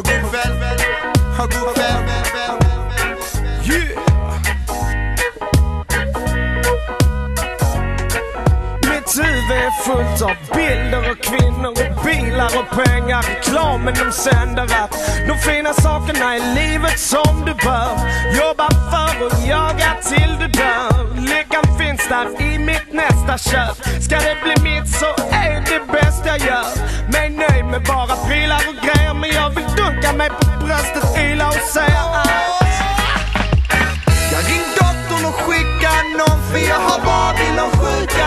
god kväll, ha god kväll. Yeah. Mitt huvud är fullt av bilder och kvinnor och bilar och pengar. Reklamen de sänder att de fina sakerna i livet som du bör jobba för och jaga till du dör. Lyckan finns där i mitt nästa köp. Ska det bli mitt så är det bäst jag gör. Mig nöjd med bara prylar och grejer, men jag vill dunka mig på bröstet, yla och säga jag ring doktorn och skickar någon, för jag har Babylon-sjuka.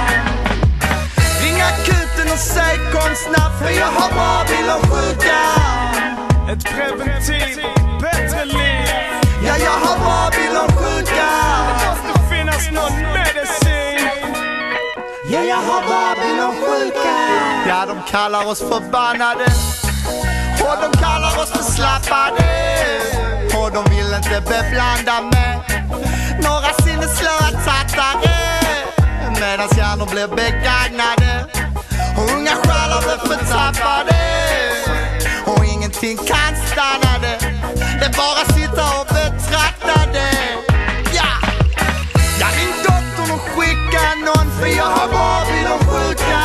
Ring akuten och säg kom snabbt, för jag har Babylon-sjuka. Ett preventiv, bättre liv. Ja, jag har Babylon-sjuka. Det måste finnas någon medicin. Ja, jag har Babylon-sjuka. Ja, de kallar oss förbannade och de kallar oss förslappade. Och de vill inte beblanda med några sinneslöa tattare, medans hjärnor blir begagnade och unga själar blir förtappade. Och ingenting kan stanna det, det är bara sitta och betrakta det. Ja, jag ring doktorn och skickar någon, för jag har Babylon-sjuka.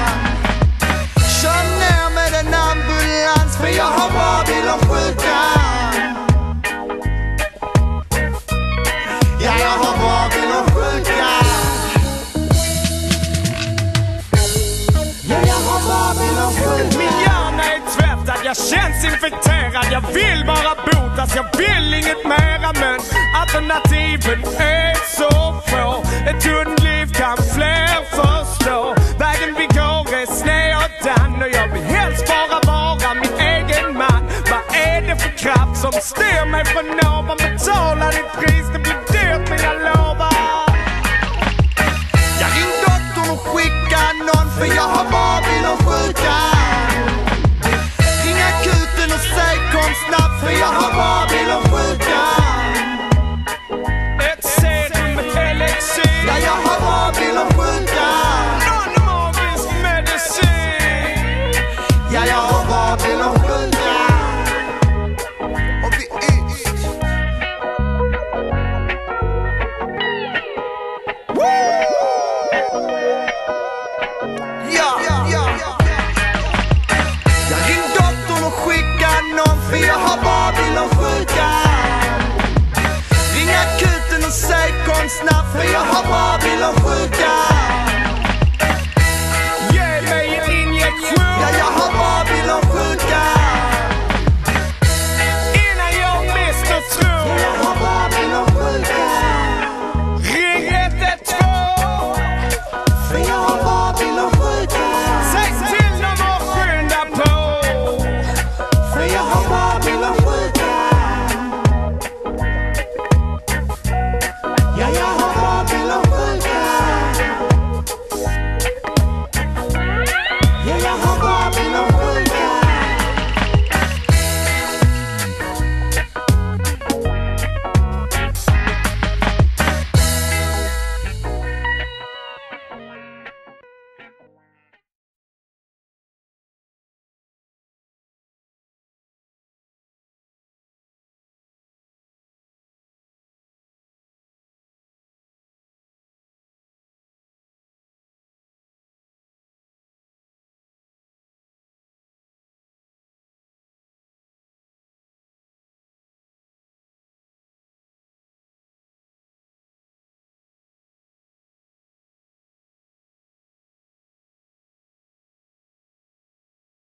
Kör ner med en ambulans, för jag har Babylon-sjuka. Ja, jag har Babylon-sjuka. Ja, jag har Babylon-sjuka. Min hjärna är tvättad, jag känns infekterad. Jag vill bara botas, jag vill inget mera. Men alternativen är så få. Ett hundliv kan fler förstå. Vägen vi går är sned och dan, och jag vill helst bara vara min egen man. Vad är det för kraft som styr mig från någon? Betala ditt pris, det blir dyrt, men jag lovar. Jag ring doktorn och skickar någon, för jag har Babylon-sjuka. Ring akuten och säg kom snabbt, för jag har Babylon-sjuka. Ett serum med elixir. Ja, jag har Babylon-sjuka. Någon magisk medicin. Ja, jag har Babylon-sjuka. Och vi är jag ring doktorn och skickar någon, för jag har Babylon-sjuka. Ring akuten och säg kom snabbt, för jag har Babylon-sjuka.